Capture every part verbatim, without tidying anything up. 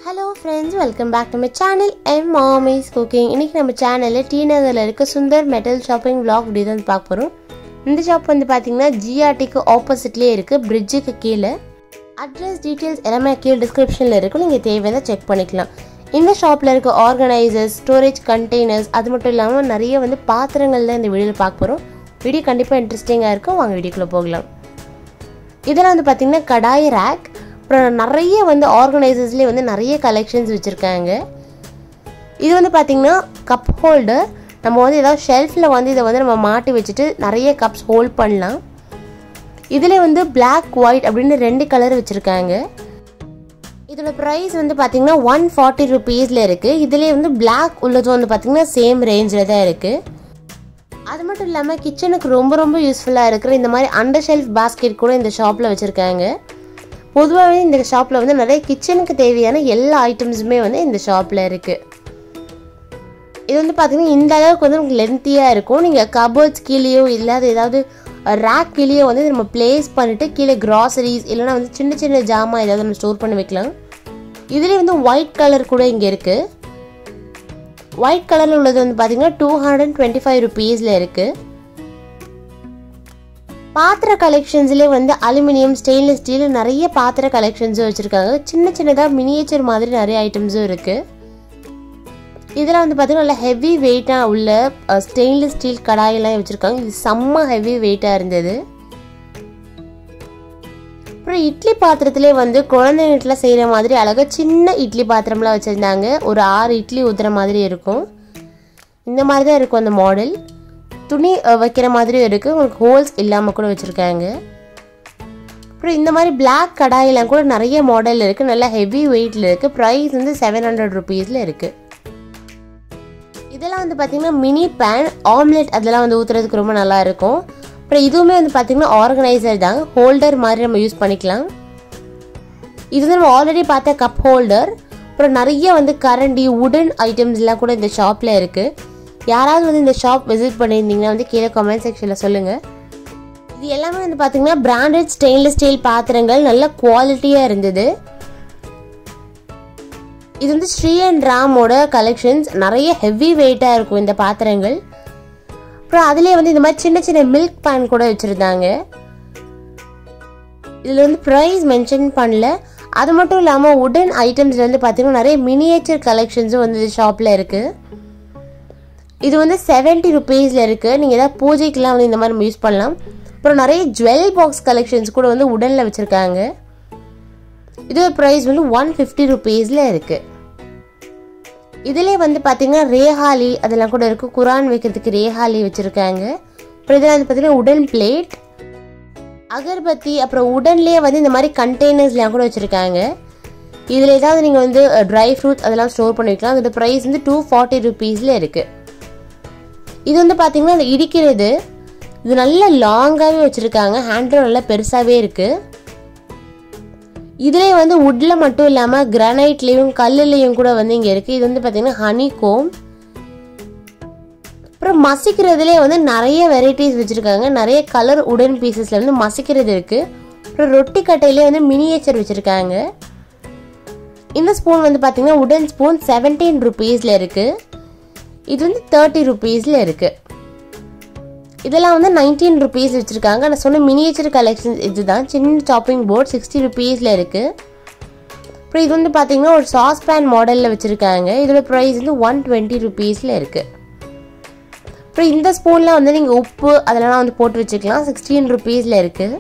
Hello friends, welcome back to my channel M Mommy's Cooking. இன்னைக்கு நம்ம சேனல்ல T நகர்ல இருக்க Sundar metal shopping vlog video தான் பார்க்க போறோம். இந்த ஷாப் வந்து பாத்தீங்கன்னா ஜி ஆர் டி க்கு ஆப்போசிட்லயே இருக்கு, பிரிட்ஜுக்கு கீழ. அட்ரஸ் டீடைல்ஸ் எல்லாமே கீழ டிஸ்கிரிப்ஷன்ல இருக்கு, நீங்க தேவையானதை செக் பண்ணிக்கலாம். இந்த ஷாப்ல இருக்க ஆர்கனைசர்ஸ், ஸ்டோரேஜ் கண்டெய்னர்ஸ், அது மட்டும் இல்லாம நிறைய வந்து பாத்திரங்கள் தான் இந்த வீடியோல பார்க்க போறோம். வீடியோ கண்டிப்பா இன்ட்ரஸ்டிங்கா இருக்கும், வாங்க வீடியோக்குள்ள போகலாம். இதெல்லாம் வந்து பாத்தீங்கன்னா கடாய் ரேக், அப்புறம் நிறைய வந்து ஆர்கனைசர்ஸ்லேயே வந்து நிறைய கலெக்ஷன்ஸ் வச்சுருக்காங்க. இது வந்து பார்த்திங்கன்னா கப் ஹோல்டர். நம்ம வந்து ஏதாவது ஷெல்ஃபில் வந்து இதை வந்து நம்ம மாட்டி வச்சுட்டு நிறைய கப்ஸ் ஹோல்ட் பண்ணலாம். இதில் வந்து பிளாக் ஒயிட் அப்படின்னு ரெண்டு கலர் வச்சுருக்காங்க. இதோட ப்ரைஸ் வந்து பார்த்திங்கன்னா ஒன் ஃபார்ட்டி ருபீஸில் இருக்குது. இதிலே வந்து பிளாக் உள்ளது வந்து பார்த்திங்கன்னா சேம் ரேஞ்சில் தான் இருக்குது. அது மட்டும் இல்லாமல் கிச்சனுக்கு ரொம்ப ரொம்ப யூஸ்ஃபுல்லாக இருக்கிற இந்த மாதிரி அண்டர் ஷெல்ஃப் பாஸ்கெட் கூட இந்த ஷாப்பில் வச்சுருக்காங்க. பொதுவாகவே இந்த ஷாப்பில் வந்து நிறைய கிச்சனுக்கு தேவையான எல்லா ஐட்டம்ஸுமே வந்து இந்த ஷாப்பில் இருக்குது. இது வந்து பார்த்திங்கன்னா இந்த அளவுக்கு வந்து உங்களுக்கு லென்த்தியாக இருக்கும். நீங்கள் கபோர்ட்ஸ் கீழேயோ இல்லாத ஏதாவது ரேக் கீழேயோ வந்து நம்ம பிளேஸ் பண்ணிவிட்டு கீழே கிராசரிஸ் இல்லைனா வந்து சின்ன சின்ன ஜாமான் ஏதாவது நம்ம ஸ்டோர் பண்ணி வைக்கலாம். இதுலேயே வந்து ஒயிட் கலர் கூட இங்கே இருக்குது. ஒயிட் கலரில் உள்ளது வந்து பார்த்திங்கன்னா டூ ஹண்ட்ரட் டுவெண்ட்டி ஃபைவ் ருபீஸில் இருக்குது. பாத்திர கலெக்ஷன்ஸ்லேயே வந்து அலுமினியம், ஸ்டெயின்லெஸ் ஸ்டீல் நிறைய பாத்திர கலெக்ஷன்ஸும் வச்சுருக்காங்க. சின்ன சின்னதாக மினியேச்சர் மாதிரி நிறைய ஐட்டம்ஸும் இருக்குது. இதில் வந்து பார்த்திங்கன்னா நல்லா ஹெவி வெயிட்டாக உள்ள ஸ்டெயின்லெஸ் ஸ்டீல் கடாயெல்லாம் வச்சுருக்காங்க. இது செம்ம ஹெவி வெயிட்டாக இருந்தது. அப்புறம் இட்லி பாத்திரத்துலேயே வந்து குழந்தைங்கள்லாம் செய்கிற மாதிரி அழகாக சின்ன இட்லி பாத்திரம்லாம் வச்சுருந்தாங்க. ஒரு ஆறு இட்லி ஊற்றுற மாதிரி இருக்கும். இந்த மாதிரி தான் இருக்கும் அந்த மாடல். துணி வைக்கிற மாதிரியும் இருக்குது, உங்களுக்கு ஹோல்ஸ் இல்லாமல் கூட வச்சுருக்காங்க. அப்புறம் இந்த மாதிரி பிளாக் கடாயெல்லாம் கூட நிறைய மாடல் இருக்குது, நல்லா ஹெவி வெயிட்டில் இருக்குது. ப்ரைஸ் வந்து செவன் ஹண்ட்ரட் ருபீஸில் இருக்குது. இதெல்லாம் வந்து பார்த்திங்கன்னா மினி பேன், ஆம்லெட் அதெல்லாம் வந்து ஊற்றுறதுக்கு ரொம்ப நல்லா இருக்கும். அப்புறம் இதுவுமே வந்து பார்த்திங்கன்னா ஆர்கனைசர் தான், ஹோல்டர் மாதிரி நம்ம யூஸ் பண்ணிக்கலாம். இது வந்து நம்ம ஆல்ரெடி பார்த்த கப் ஹோல்டர். அப்புறம் நிறைய வந்து கரண்டி, உடன் ஐட்டம்ஸ்லாம் கூட இந்த ஷாப்பில் இருக்குது. யாராவது வந்து இந்த ஷாப் விசிட் பண்ணியிருந்தீங்கன்னா வந்து கீழே கமெண்ட் செக்ஷனில் சொல்லுங்கள். இது எல்லாமே வந்து பார்த்திங்கன்னா பிராண்டட் ஸ்டெயின்லெஸ் ஸ்டீல் பாத்திரங்கள், நல்ல குவாலிட்டியாக இருந்தது. இது வந்து ஸ்ரீ அண்ட் ராமோட கலெக்ஷன்ஸ். நிறைய ஹெவி வெயிட்டாக இருக்கும் இந்த பாத்திரங்கள். அப்புறம் அதுலேயே வந்து இந்த மாதிரி சின்ன சின்ன மில்க் பேன் கூட வச்சுருந்தாங்க. இதில் வந்து ப்ரைஸ் மென்ஷன் பண்ணல. அது மட்டும் இல்லாமல் உடன் ஐட்டம்ஸில் வந்து பார்த்திங்கன்னா நிறைய மினியேச்சர் கலெக்ஷன்ஸும் வந்து ஷாப்பில் இருக்குது. இது வந்து செவன்ட்டி ருபீஸில் இருக்குது. நீங்கள் ஏதாவது பூஜைக்கெலாம் வந்து இந்த மாதிரி நம்ம யூஸ் பண்ணலாம். அப்புறம் நிறைய ஜுவல் பாக்ஸ் கலெக்ஷன்ஸ் கூட வந்து உடனில் வச்சுருக்காங்க. இதோட ப்ரைஸ் வந்து ஒன் ஃபிஃப்டி ருபீஸில் இருக்குது. இதிலே வந்து பார்த்திங்கன்னா ரேஹாலி அதெல்லாம் கூட இருக்குது. குரான் வைக்கிறதுக்கு ரேஹாலி வச்சுருக்காங்க. அப்புறம் இதில் வந்து பார்த்திங்கன்னா உடன் பிளேட், அகர்பத்தி, அப்புறம் உடன்லேயே வந்து இந்த மாதிரி கண்டெய்னர்ஸ்லாம் கூட வச்சுருக்காங்க. இதில் ஏதாவது நீங்கள் வந்து ட்ரை ஃப்ரூட்ஸ் அதெல்லாம் ஸ்டோர் பண்ணி வைக்கலாம். அதோட ப்ரைஸ் வந்து டூ ஃபார்ட்டி ருபீஸில் இருக்குது. இது வந்து பார்த்திங்கன்னா அந்த இடிக்கிறது, இது நல்ல லாங்காகவே வச்சுருக்காங்க. ஹேண்டில் நல்லா பெருசாகவே இருக்குது. இதிலே வந்து வுட்டில் மட்டும் இல்லாமல் கிரானைட்லேயும் கல்லுலேயும் கூட வந்து இங்கே இருக்குது. இது வந்து பார்த்திங்கன்னா ஹனி கோம். அப்புறம் மசிக்கிறதுலே வந்து நிறைய வெரைட்டிஸ் வச்சுருக்காங்க. நிறைய கலர் உடன் பீசஸில் வந்து மசிக்கிறது இருக்குது. அப்புறம் ரொட்டி கட்டையிலே வந்து மினியேச்சர் வச்சுருக்காங்க. இந்த ஸ்பூன் வந்து பார்த்திங்கன்னா உடன் ஸ்பூன் செவன்டீன் ருபீஸில் இருக்குது. இது வந்து தேர்ட்டி ருபீஸில் இருக்குது. இதெல்லாம் வந்து நைன்டீன் ருபீஸ் வச்சுருக்காங்க. நான் சொன்ன மினியேச்சர் கலெக்ஷன்ஸ் இதுதான். சின்ன சாப்பிங் போர்ட் சிக்ஸ்டி ருபீஸில் இருக்குது. அப்புறம் இது வந்து பார்த்திங்கன்னா ஒரு சாஸ் பேன் மாடலில் வச்சுருக்காங்க. இதோட ப்ரைஸ் வந்து ஒன் டுவெண்ட்டி ருபீஸில் இருக்குது. அப்புறம் இந்த ஸ்பூனில் வந்து நீங்கள் உப்பு அதெல்லாம் வந்து போட்டு வச்சுக்கலாம். சிக்ஸ்டீன் ருபீஸில் இருக்குது.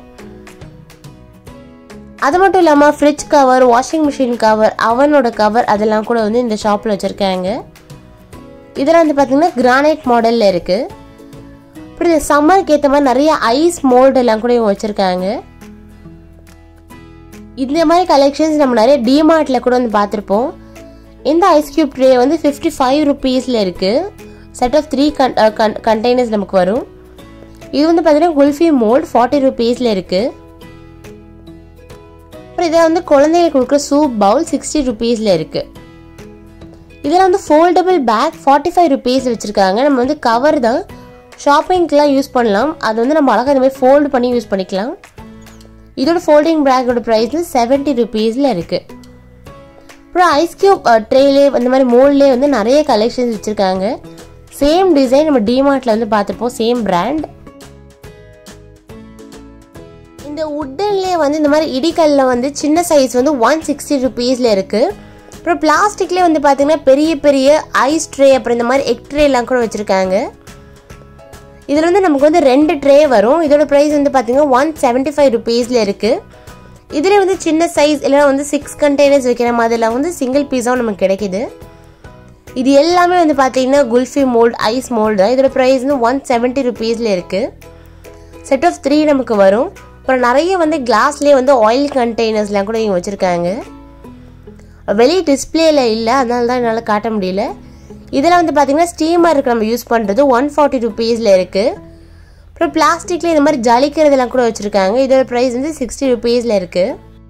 அது மட்டும் இல்லாமல் fridge cover, washing machine cover, அவனோட கவர் அதெல்லாம் கூட வந்து இந்த ஷாப்பில் வச்சுருக்காங்க. இதெல்லாம் வந்து பார்த்திங்கன்னா கிரானைட் மாடலில் இருக்குது. அப்புறம் இந்த சம்மருக்கு ஏற்ற மாதிரி நிறைய ஐஸ் மோல்டு எல்லாம் கூட இவங்க வச்சுருக்காங்க. இந்த மாதிரி கலெக்ஷன்ஸ் நம்ம நிறைய டிமார்ட்டில் கூட வந்து பார்த்துருப்போம். இந்த ஐஸ் கியூப் ட்ரே வந்து ஃபிஃப்டி ஃபைவ் ருபீஸில் இருக்குது. செட் ஆஃப் த்ரீ கன் கண்டெய்னர்ஸ் நமக்கு வரும். இது வந்து பார்த்திங்கன்னா குல்ஃபி மோல்டு ஃபார்ட்டி ருபீஸில் இருக்குது. அப்புறம் இதை வந்து குழந்தைங்களுக்கு கொடுக்குற சூப் பவுல் சிக்ஸ்டி ருபீஸில் இருக்குது. இதில் வந்து foldable bag forty five rupees வச்சுருக்காங்க. நம்ம வந்து கவர் தான், ஷாப்பிங்க்கெலாம் யூஸ் பண்ணலாம். அது வந்து நம்ம அழகாக இந்த மாதிரி ஃபோல்டு பண்ணி யூஸ் பண்ணிக்கலாம். இதோட ஃபோல்டிங் பேக்கோட ப்ரைஸ் வந்து செவன்ட்டி ருபீஸில் இருக்குது. அப்புறம் ஐஸ் கியூப் ட்ரேலே இந்த மாதிரி மோல்ட்லேயே வந்து நிறைய கலெக்ஷன்ஸ் வச்சுருக்காங்க. சேம் டிசைன் நம்ம டிமார்ட்டில் வந்து பார்த்துருப்போம், சேம் பிராண்ட். இந்த உட்டன்லேயே வந்து இந்த மாதிரி இடிக்கல்ல வந்து சின்ன சைஸ் வந்து ஒன் சிக்ஸ்டி ருபீஸில் இருக்குது. அப்புறம் பிளாஸ்டிக்லேயே வந்து பார்த்திங்கன்னா பெரிய பெரிய ஐஸ் ட்ரே, அப்புறம் இந்த மாதிரி எக் ட்ரேலாம் கூட வச்சுருக்காங்க. இதில் வந்து நமக்கு வந்து ரெண்டு ட்ரே வரும். இதோட ப்ரைஸ் வந்து பார்த்திங்கன்னா ஒன் செவன்ட்டி ஃபைவ் ருபீஸில் இருக்குது. இதில் வந்து சின்ன சைஸ் இல்லைனா வந்து சிக்ஸ் கண்டெய்னர்ஸ் வைக்கிற மாதிரிலாம் வந்து சிங்கிள் பீஸாகவும் நமக்கு கிடைக்கிது. இது எல்லாமே வந்து பார்த்திங்கன்னா குல்ஃபி மோல்டு, ஐஸ் மோல்டு தான். இதோட ப்ரைஸ் வந்து ஒன் செவன்ட்டி ருபீஸில் இருக்குது. செட் ஆஃப் த்ரீ நமக்கு வரும். அப்புறம் நிறைய வந்து கிளாஸ்லேயே வந்து ஆயில் கண்டெய்னர்ஸ்லாம் கூட இங்கே வச்சுருக்காங்க. வெளியே டிஸ்பிளேல இல்லை, அதனால தான் என்னால் காட்ட முடியல. இதில் வந்து பார்த்திங்கன்னா ஸ்டீமருக்கு நம்ம யூஸ் பண்ணுறது ஒன் ஃபார்ட்டி ருபீஸில் இருக்குது. அப்புறம் பிளாஸ்டிக்கில் இந்த மாதிரி ஜலிக்கிறதுலாம் கூட வச்சுருக்காங்க. இதோட ப்ரைஸ் வந்து சிக்ஸ்டி ருபீஸில் இருக்குது.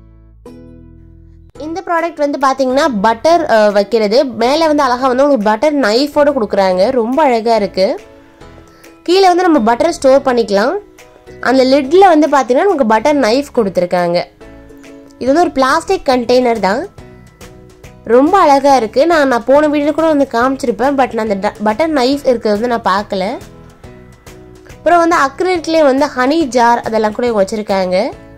இந்த ப்ராடக்ட் வந்து பார்த்திங்கன்னா பட்டர் வைக்கிறது, மேலே வந்து அழகாக வந்து உங்களுக்கு பட்டர் நைஃபோடு கொடுக்குறாங்க. ரொம்ப அழகாக இருக்குது. கீழே வந்து நம்ம பட்டர் ஸ்டோர் பண்ணிக்கலாம். அந்த லிட்டில் வந்து பார்த்திங்கன்னா நமக்கு பட்டர் நைஃப் கொடுத்துருக்காங்க. இது வந்து ஒரு பிளாஸ்டிக் கண்டெய்னர் தான். ரொம்ப அழகாக இருக்குது. நான் நான் போன வீடியோ கூட வந்து காமிச்சிருப்பேன், பட் நான் அந்த பட்டர் நைஃப் இருக்கிறது வந்து நான் பார்க்கல. அப்புறம் வந்து அக்ரிலிக்லேயே வந்து ஹனி ஜார் அதெல்லாம் கூட வச்சுருக்காங்க.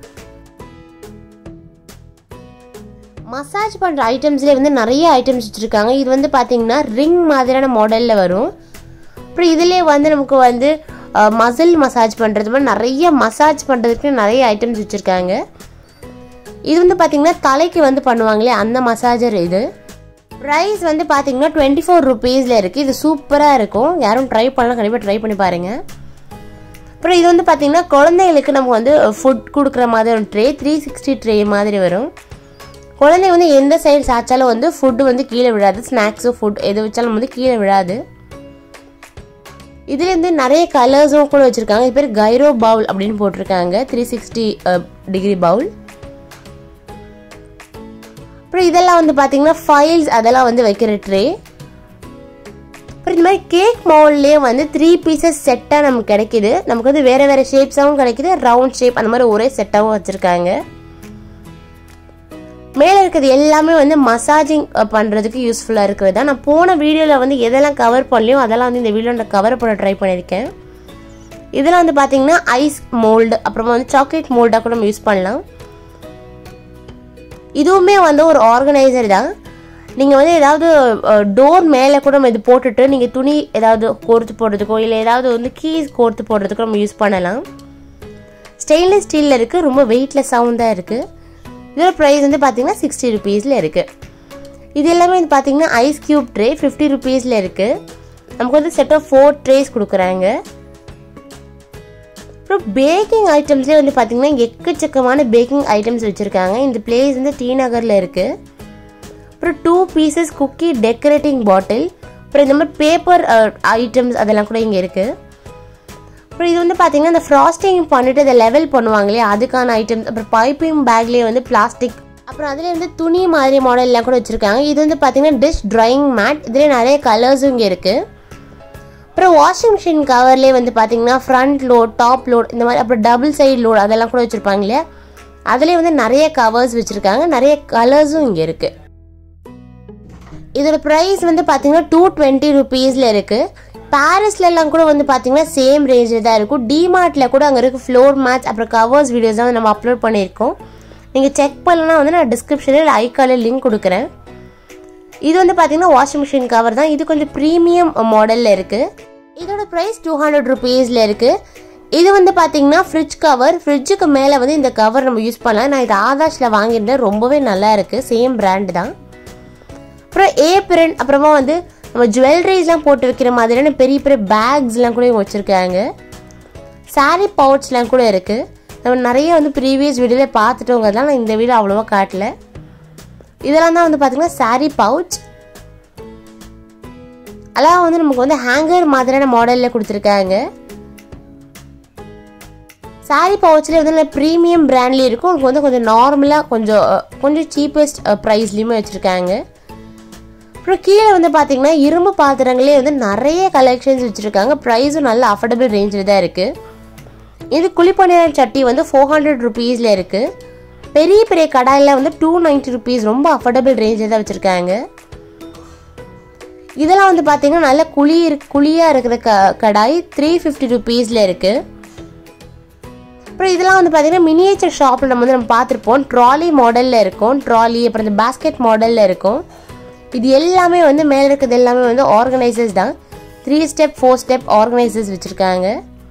மசாஜ் பண்ணுற ஐட்டம்ஸ்லேயே வந்து நிறைய ஐட்டம்ஸ் வச்சுருக்காங்க. இது வந்து பார்த்திங்கன்னா ரிங் மாதிரியான மாடலில் வரும். அப்புறம் இதிலே வந்து நமக்கு வந்து மசில் மசாஜ் பண்ணுறது மாதிரி நிறைய மசாஜ் பண்ணுறதுக்கு நிறைய ஐட்டம்ஸ் வச்சுருக்காங்க. இது வந்து பார்த்திங்கன்னா தலைக்கு வந்து பண்ணுவாங்களே அந்த மசாஜர். இது ப்ரைஸ் வந்து பார்த்திங்கன்னா டுவெண்ட்டி ஃபோர் ருபீஸில் இருக்குது. இது சூப்பராக இருக்கும். யாரும் ட்ரை பண்ணலாம், கண்டிப்பாக ட்ரை பண்ணி பாருங்கள். அப்புறம் இது வந்து பார்த்திங்கன்னா குழந்தைங்களுக்கு நம்ம வந்து ஃபுட் கொடுக்குற மாதிரி ஒரு ட்ரே, த்ரீ சிக்ஸ்டி ட்ரே மாதிரி வரும். குழந்தை வந்து எந்த சைடு சாய்ச்சாலும் வந்து ஃபுட்டு வந்து கீழே விழாது. ஸ்நாக்ஸு ஃபுட் எது வச்சாலும் வந்து கீழே விழாது. இதுலேருந்து நிறைய கலர்ஸும் கூட வச்சுருக்காங்க. இது பேர் கைரோ பவுல் அப்படின்னு போட்டிருக்காங்க. Three sixty degree bowl. அப்புறம் இதெல்லாம் வந்து பார்த்திங்கன்னா ஃபைல்ஸ் அதெல்லாம் வந்து வைக்கிற ட்ரே. அப்புறம் இந்த மாதிரி கேக் மவுல்லேயே வந்து த்ரீ பீசஸ் செட்டாக நமக்கு கிடைக்கிது. நமக்கு வந்து வேறு வேறு ஷேப்ஸாகவும் கிடைக்கிது, ரவுண்ட் ஷேப் அந்த மாதிரி ஒரே செட்டாகவும் வச்சுருக்காங்க. மேலே இருக்கிறது எல்லாமே வந்து மசாஜிங் பண்ணுறதுக்கு யூஸ்ஃபுல்லாக இருக்கிறது தான். நான் போன வீடியோவில் வந்து எதெல்லாம் கவர் பண்ணலையோ அதெல்லாம் வந்து இந்த வீடியோவில் நான் கவர் பண்ண ட்ரை பண்ணியிருக்கேன். இதெல்லாம் வந்து பார்த்திங்கன்னா ஐஸ் மோல்டு, அப்புறமா வந்து சாக்லேட் மோல்டாக கூட நம்ம யூஸ் பண்ணலாம். இதுவுமே வந்து ஒரு ஆர்கனைசர் தான். நீங்கள் வந்து ஏதாவது டோர் மேலே கூட நம்ம இது போட்டுட்டு நீங்கள் துணி ஏதாவது கோர்த்து போடுறதுக்கோ இல்லை ஏதாவது வந்து கீஸ் கோர்த்து போடுறதுக்கோ நம்ம யூஸ் பண்ணலாம். ஸ்டெயின்லெஸ் ஸ்டீலில் இருக்குது. ரொம்ப வெயிட்லெஸ்ஸாகவும் தான் இருக்குது. இதோட ப்ரைஸ் வந்து பார்த்திங்கன்னா சிக்ஸ்டி ருபீஸில் இருக்குது. இது எல்லாமே வந்து பார்த்திங்கன்னா ஐஸ் கியூப் ட்ரே ஃபிஃப்டி ருபீஸில் இருக்குது. நமக்கு வந்து செட் ஆஃப் ஃபோர் ட்ரேஸ் கொடுக்குறாங்க. அப்புறம் பேக்கிங் ஐட்டம்ஸ்லேயே வந்து பார்த்திங்கன்னா எக்கச்சக்கமான பேக்கிங் ஐட்டம்ஸ் வச்சுருக்காங்க. இந்த பிளேஸ் வந்து டி நகரில் இருக்குது. அப்புறம் two pieces cookie decorating bottle, அப்புறம் இந்த மாதிரி பேப்பர் ஐட்டம்ஸ் அதெல்லாம் கூட இங்கே இருக்குது. அப்புறம் இது வந்து பார்த்திங்கன்னா இந்த ஃப்ராஸ்டிங் பண்ணிவிட்டு அதை லெவல் பண்ணுவாங்களே அதுக்கான ஐட்டம்ஸ். அப்புறம் பைப்பிங் பேக்லேயே வந்து பிளாஸ்டிக், அப்புறம் அதில் வந்து துணி மாதிரி மாடல்லாம் கூட வச்சுருக்காங்க. இது வந்து பார்த்திங்கன்னா டிஷ் ட்ரையிங் மேட். இதிலே நிறைய கலர்ஸும் இங்கே இருக்குது. அப்புறம் வாஷிங் மிஷின் கவர்லேயே வந்து பார்த்திங்கன்னா ஃப்ரண்ட் லோட், டாப் லோட் இந்த மாதிரி, அப்புறம் டபுள் சைடு லோட் அதெல்லாம் கூட வச்சுருப்பாங்க இல்லையா. அதிலே வந்து நிறைய கவர்ஸ் வச்சுருக்காங்க. நிறைய கலர்ஸும் இங்கே இருக்குது. இதோட ப்ரைஸ் வந்து பார்த்திங்கன்னா டூ டுவெண்ட்டி ருபீஸில் இருக்குது. பாரிஸ்லலாம் கூட வந்து பார்த்திங்கன்னா சேம் ரேஞ்சில் தான் இருக்கும். டிமார்ட்டில் கூட அங்கே இருக்குது ஃப்ளோர் மேட்ச், அப்புறம் கவர்ஸ் வீடியோஸ் தான் நம்ம அப்லோட் பண்ணியிருக்கோம். நீங்கள் செக் பண்ணலன்னா வந்து நான் டிஸ்கிரிப்ஷனில் ஐகாலில் லிங்க் கொடுக்குறேன். இது வந்து பார்த்திங்கன்னா வாஷிங் மிஷின் கவர் தான். இது கொஞ்சம் ப்ரீமியம் மாடலில் இருக்குது. இதோட ப்ரைஸ் டூ ஹண்ட்ரட் ருபீஸில் இருக்குது. இது வந்து பார்த்திங்கன்னா ஃப்ரிட்ஜ் கவர். ஃப்ரிட்ஜுக்கு மேலே வந்து இந்த கவர் நம்ம யூஸ் பண்ணலாம். நான் இது ஆதாஷில் வாங்கியிருந்தேன். ரொம்பவே நல்லா இருக்குது. சேம் பிராண்டு தான். அப்புறம் ஏப்ரன், அப்புறமா வந்து நம்ம ஜுவல்லரிஸ்லாம் போட்டு வைக்கிற மாதிரியான பெரிய பெரிய பேக்ஸ்லாம் கூட இவங்க வச்சுருக்காங்க. சாரீ பவுச்லாம் கூட இருக்குது. நம்ம நிறைய வந்து ப்ரீவியஸ் வீடியோவில் பார்த்துட்டோங்கிறதுலாம் நான் இந்த வீடியோ அவ்வளோவா காட்டல. இதெல்லாம் தான் வந்து பார்த்திங்கன்னா சாரீ பவுச். அதான் வந்து நமக்கு வந்து ஹேங்கர் மாதிரியான மாடலில் கொடுத்துருக்காங்க. சாரீ பவுச்சில் வந்து நல்ல ப்ரீமியம் பிராண்ட்லேயும் இருக்கும். உங்களுக்கு வந்து கொஞ்சம் நார்மலாக கொஞ்சம் கொஞ்சம் சீப்பஸ்ட் ப்ரைஸ்லேயுமே வச்சுருக்காங்க. அப்புறம் கீழே வந்து பார்த்திங்கன்னா இரும்பு பாத்திரங்களே வந்து நிறைய கலெக்ஷன்ஸ் வச்சுருக்காங்க. ப்ரைஸும் நல்ல அஃபோர்டபுள் ரேஞ்சில் தான் இருக்குது. இது குழிப்பணியாரம் சட்டி வந்து ஃபோர் ஹண்ட்ரட் ருபீஸில் இருக்குது. பெரிய பெரிய கடாயில் வந்து டூ நைன்ட்டி ருபீஸ், ரொம்ப அஃபோர்டபுள் ரேஞ்சில் தான் வச்சுருக்காங்க. இதெல்லாம் வந்து பார்த்தீங்கன்னா நல்ல குழி குழியாக இருக்கிற க கடாய் த்ரீ ஃபிஃப்டி ருபீஸில் இருக்குது. அப்புறம் இதெல்லாம் வந்து பார்த்தீங்கன்னா மினியேச்சர் ஷாப்பில் நம்ம வந்து நம்ம பார்த்துருப்போம். ட்ராலி மாடலில் இருக்கும், ட்ராலி அப்புறம் இந்த பேஸ்கெட் மாடலில் இருக்கும். இது எல்லாமே வந்து மேலே இருக்கிறது எல்லாமே வந்து ஆர்கனைசர்ஸ் தான். Three step four step organisers வச்சுருக்காங்க.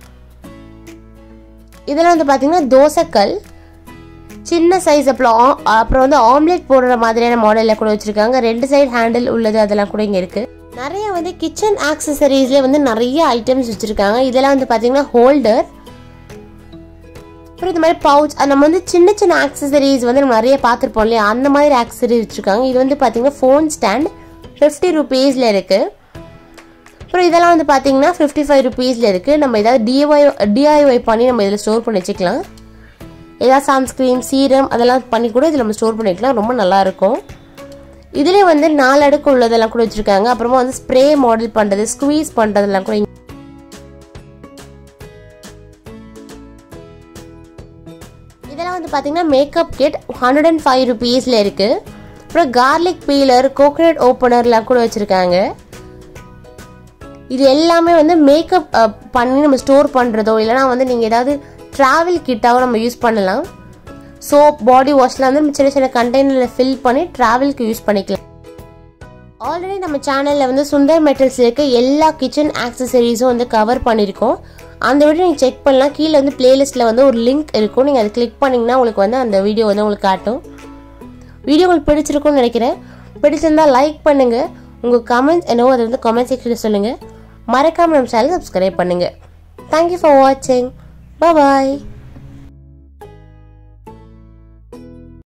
இதெல்லாம் வந்து பார்த்தீங்கன்னா தோசைக்கல் சின்ன சைஸ், அப்புறம் அப்புறம் வந்து ஆம்லேட் போடுற மாதிரியான மாடலில் கூட வச்சுருக்காங்க. ரெண்டு சைடு ஹேண்டில் உள்ளது அதெல்லாம் கூட இங்கே இருக்குது. நிறைய வந்து கிச்சன் ஆக்சசரிஸ்லேயே வந்து நிறைய ஐட்டம்ஸ் வச்சுருக்காங்க. இதெல்லாம் வந்து பார்த்தீங்கன்னா ஹோல்டர், அப்புறம் இந்த மாதிரி பவுச், நம்ம வந்து சின்ன சின்ன ஆக்சசரிஸ் வந்து நம்ம நிறைய பார்த்துருப்போம் இல்லையா, அந்த மாதிரி ஆக்சசரிஸ் வச்சுருக்காங்க. இது வந்து பார்த்தீங்கன்னா ஃபோன் ஸ்டாண்ட் ஃபிஃப்டி ருபீஸில் இருக்குது. அப்புறம் இதெல்லாம் வந்து பார்த்தீங்கன்னா ஃபிஃப்டி ஃபைவ் ருபீஸில் இருக்குது. நம்ம ஏதாவது டிஐஒய் டிஐஒய் பண்ணி நம்ம இதில் ஸ்டோர் பண்ணி வச்சுக்கலாம். ஏதாவது சன்ஸ்க்ரீம், சீரம் அதெல்லாம் பண்ணி கூட இதில் நம்ம ஸ்டோர் பண்ணிக்கலாம். ரொம்ப நல்லாயிருக்கும். இதிலே வந்து நாலு அடுக்கு உள்ளதெல்லாம் கூட வச்சுருக்காங்க. அப்புறமா வந்து ஸ்ப்ரே மாடல் பண்ணுறது, ஸ்குவீஸ் பண்ணுறதெல்லாம் கூட. இதெல்லாம் வந்து பார்த்தீங்கன்னா makeup kit hundred and five ருபீஸில் இருக்குது. அப்புறம் கார்லிக் பீலர், கோகோனட் ஓப்பனர்லாம் கூட வச்சுருக்காங்க. இது எல்லாமே வந்து மேக்கப் பண்ணி நம்ம ஸ்டோர் பண்ணுறதோ இல்லைனா வந்து நீங்கள் ஏதாவது ட்ராவல் கிட்டாவோ நம்ம யூஸ் பண்ணலாம். சோப், பாடி வாஷ்லாம் வந்து நம்ம சின்ன சின்ன கண்டெய்னரில் ஃபில் பண்ணி ட்ராவலுக்கு யூஸ் பண்ணிக்கலாம். ஆல்ரெடி நம்ம சேனலில் வந்து சுந்தர் மெட்டல்ஸ் இருக்க எல்லா கிச்சன் ஆக்சசரிஸும் வந்து கவர் பண்ணியிருக்கோம். அந்த வீடியோ நீங்கள் செக் பண்ணலாம். கீழே வந்து பிளேலிஸ்ட்டில் வந்து ஒரு லிங்க் இருக்கும், நீங்கள் அதை கிளிக் பண்ணிங்கன்னா உங்களுக்கு வந்து அந்த வீடியோ வந்து உங்களுக்கு காட்டும். வீடியோ உங்களுக்கு பிடிச்சிருக்கும்னு நினைக்கிறேன். பிடிச்சிருந்தால் லைக் பண்ணுங்கள். உங்கள் கமெண்ட்ஸ் என்னவோ அதை வந்து கமெண்ட் செக்ஷனில் சொல்லுங்கள். மறக்காமல் நம்ம சேனலை சப்ஸ்கிரைப் பண்ணுங்கள். தேங்க்யூ ஃபார் வாட்சிங். பாய்.